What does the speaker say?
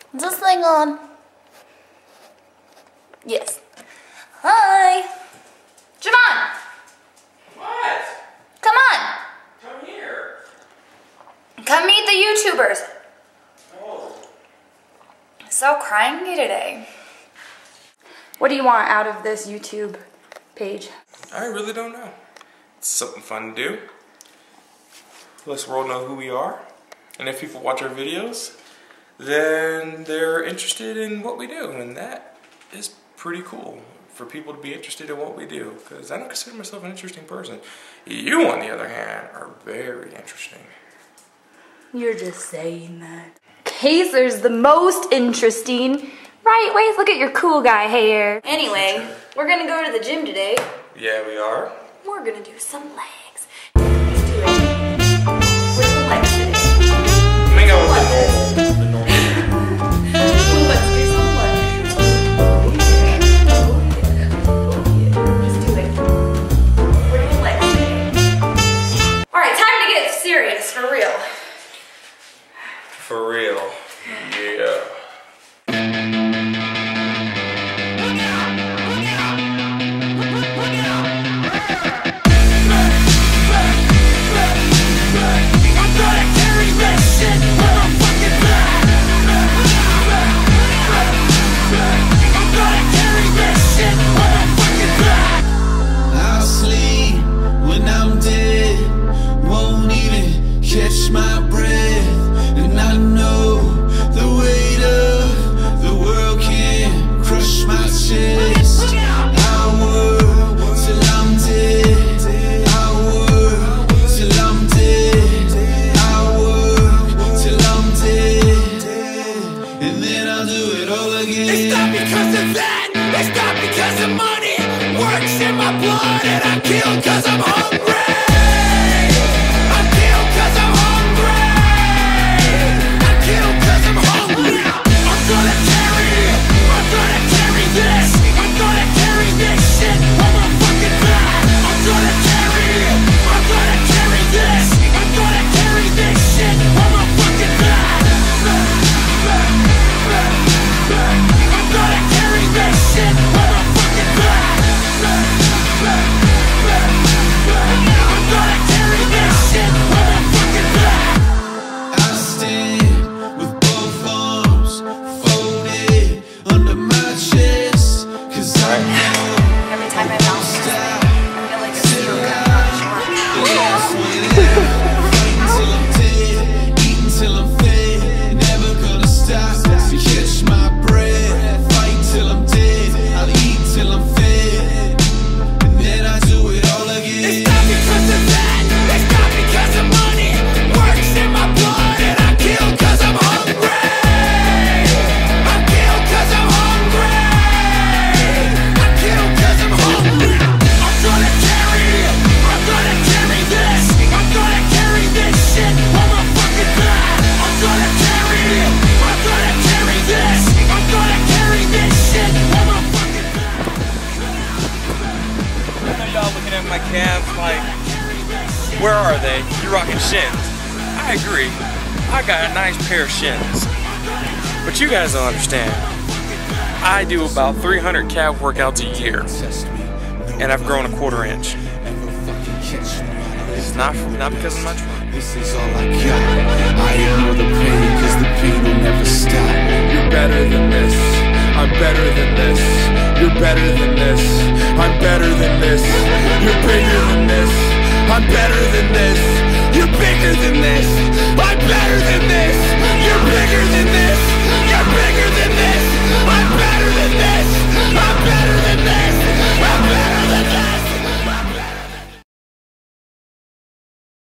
Is this thing on? Yes. Hi. Javon. What? Come on. Come here. Come meet the YouTubers. Oh. So cranky today. What do you want out of this YouTube page? I really don't know. It's something fun to do. Let the world know who we are. And if people watch our videos, then they're interested in what we do. And that is pretty cool for people to be interested in what we do. Because I don't consider myself an interesting person. You, on the other hand, are very interesting. You're just saying that. Kaiser's the most interesting. Right, Wait, look at your cool guy hair. Anyway, we're gonna go to the gym today. Yeah, we are. We're gonna do some legs. Let's do it. With the legs today. Make out with the normal. Let's do some legs. Oh yeah. Just do it. We're doing legs today. Alright, time to get serious, for real. For real. Yeah. Catch my breath, and I know the weight of the world can crush my chest. I work till I'm dead. I work till I'm dead. I work till I'm dead, and then I'll do it all again. It's not because of that. It's not because of money. Works in my blood, and I kill 'cause I'm hungry. Where are they? You're rocking shins. I agree. I got a nice pair of shins. But you guys don't understand. I do about 300 calf workouts a year. And I've grown a 1/4 inch. It's not because of my training. This is all I got. I ignore the pain 'cause the pain will never stop. You're better than this. I'm better than this. You're better than this. I'm better than this. You're bigger than this. I'm better than this. You're bigger than this. I'm better than this.